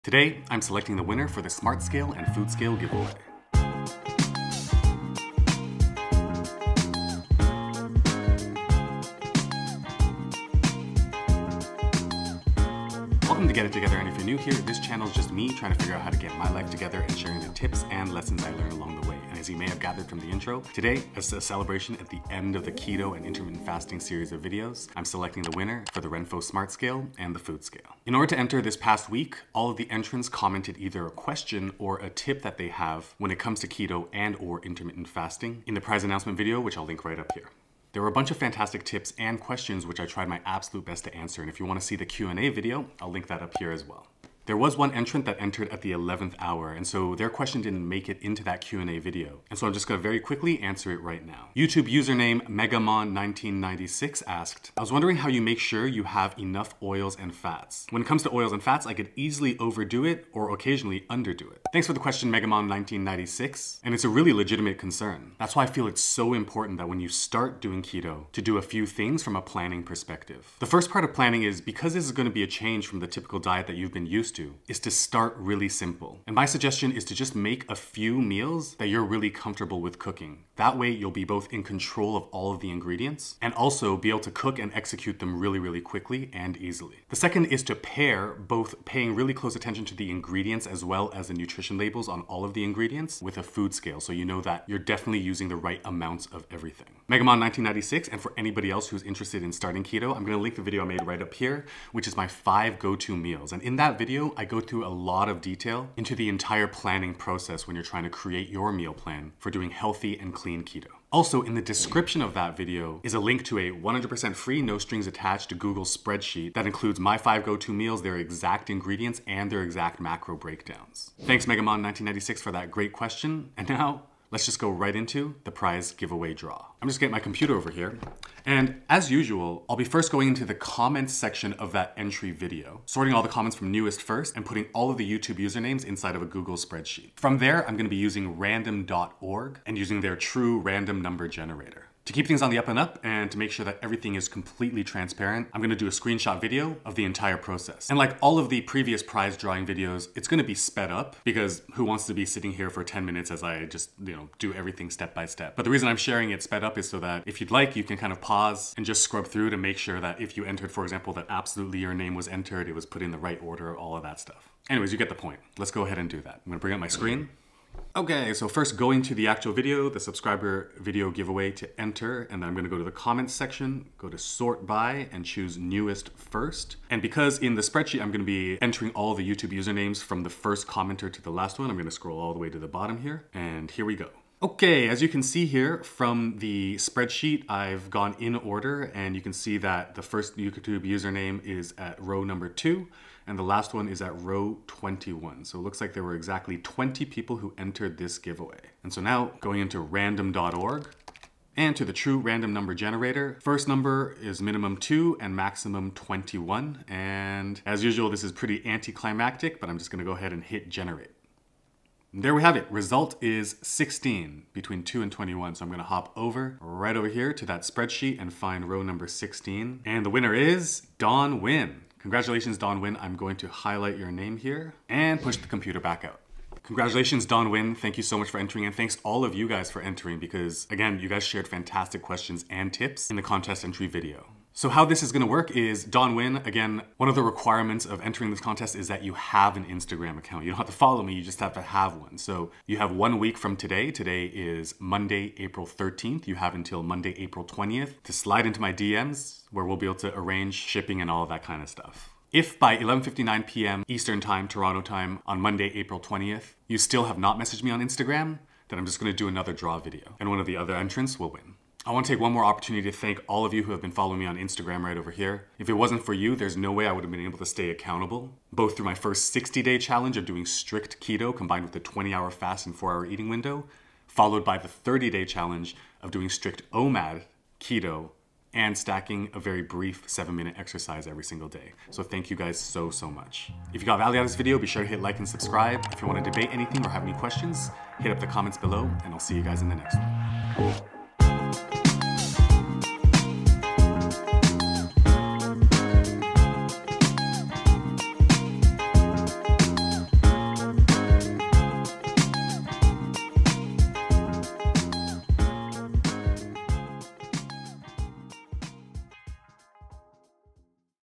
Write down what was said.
Today, I'm selecting the winner for the Smart Scale and Food Scale giveaway. Welcome to Get It Together, and if you're new here, this channel is just me trying to figure out how to get my life together and sharing the tips and lessons I learned along the way. And as you may have gathered from the intro, today is a celebration at the end of the keto and intermittent fasting series of videos. I'm selecting the winner for the Renpho Smart Scale and the Food Scale. In order to enter this past week, all of the entrants commented either a question or a tip that they have when it comes to keto and or intermittent fasting in the prize announcement video, which I'll link right up here. There were a bunch of fantastic tips and questions which I tried my absolute best to answer, and if you want to see the Q&A video, I'll link that up here as well. There was one entrant that entered at the 11th hour, and so their question didn't make it into that Q&A video. And so I'm just going to very quickly answer it right now. YouTube username Megamon1996 asked, I was wondering how you make sure you have enough oils and fats. When it comes to oils and fats, I could easily overdo it or occasionally underdo it. Thanks for the question, Megamon1996, and it's a really legitimate concern. That's why I feel it's so important that when you start doing keto, to do a few things from a planning perspective. The first part of planning is, because this is going to be a change from the typical diet that you've been used to, is to start really simple. And my suggestion is to just make a few meals that you're really comfortable with cooking. That way you'll be both in control of all of the ingredients and also be able to cook and execute them really quickly and easily. The second is to pair both paying really close attention to the ingredients as well as the nutrition labels on all of the ingredients with a food scale, so you know that you're definitely using the right amounts of everything. Megamon1996, and for anybody else who's interested in starting keto, I'm going to link the video I made right up here, which is my 5 go-to meals. And in that video, I go through a lot of detail into the entire planning process when you're trying to create your meal plan for doing healthy and clean keto. Also, in the description of that video is a link to a 100% free, no strings attached to Google spreadsheet that includes my 5 go-to meals, their exact ingredients, and their exact macro breakdowns. Thanks, Megamon1996, for that great question. And now, let's just go right into the prize giveaway draw. I'm just getting my computer over here. And as usual, I'll be first going into the comments section of that entry video, sorting all the comments from newest first and putting all of the YouTube usernames inside of a Google spreadsheet. From there, I'm going to be using random.org and using their true random number generator. To keep things on the up and up and to make sure that everything is completely transparent, I'm going to do a screenshot video of the entire process. And like all of the previous prize drawing videos, it's going to be sped up because who wants to be sitting here for 10 minutes as I just, do everything step by step. But the reason I'm sharing it sped up is so that if you'd like, you can kind of pause and just scrub through to make sure that if you entered, for example, that absolutely your name was entered, it was put in the right order, all of that stuff. Anyways, you get the point. Let's go ahead and do that. I'm going to bring up my screen. Okay, so first going to the actual video, the subscriber video giveaway to enter, and then I'm going to go to the comments section, go to sort by, and choose newest first. And because in the spreadsheet I'm going to be entering all the YouTube usernames from the first commenter to the last one, I'm going to scroll all the way to the bottom here, and here we go. Okay, as you can see here from the spreadsheet, I've gone in order, and you can see that the first YouTube username is at row number 2, and the last one is at row 21. So it looks like there were exactly 20 people who entered this giveaway. And so now going into random.org and to the true random number generator, first number is minimum 2 and maximum 21. And as usual, this is pretty anticlimactic, but I'm just gonna go ahead and hit generate. There we have it. Result is 16 between 2 and 21. So I'm going to hop right over here to that spreadsheet and find row number 16. And the winner is Dawn Win. Congratulations, Dawn Win. I'm going to highlight your name here and push the computer back out. Congratulations, Dawn Win. Thank you so much for entering, and thanks all of you guys for entering because, again, you guys shared fantastic questions and tips in the contest entry video. So how this is going to work is, Dawn Win, again, one of the requirements of entering this contest is that you have an Instagram account. You don't have to follow me, you just have to have one. So you have 1 week from today. Today is Monday, April 13th. You have until Monday, April 20th to slide into my DMs where we'll be able to arrange shipping and all of that kind of stuff. If by 11:59 p.m. Eastern Time, Toronto time, on Monday, April 20th, you still have not messaged me on Instagram, then I'm just going to do another draw video, and one of the other entrants will win. I want to take one more opportunity to thank all of you who have been following me on Instagram right over here. If it wasn't for you, there's no way I would have been able to stay accountable, both through my first 60-day challenge of doing strict keto combined with the 20-hour fast and 4-hour eating window, followed by the 30-day challenge of doing strict OMAD, keto, and stacking a very brief 7-minute exercise every single day. So thank you guys so much. If you got value out of this video, be sure to hit like and subscribe. If you want to debate anything or have any questions, hit up the comments below, and I'll see you guys in the next one.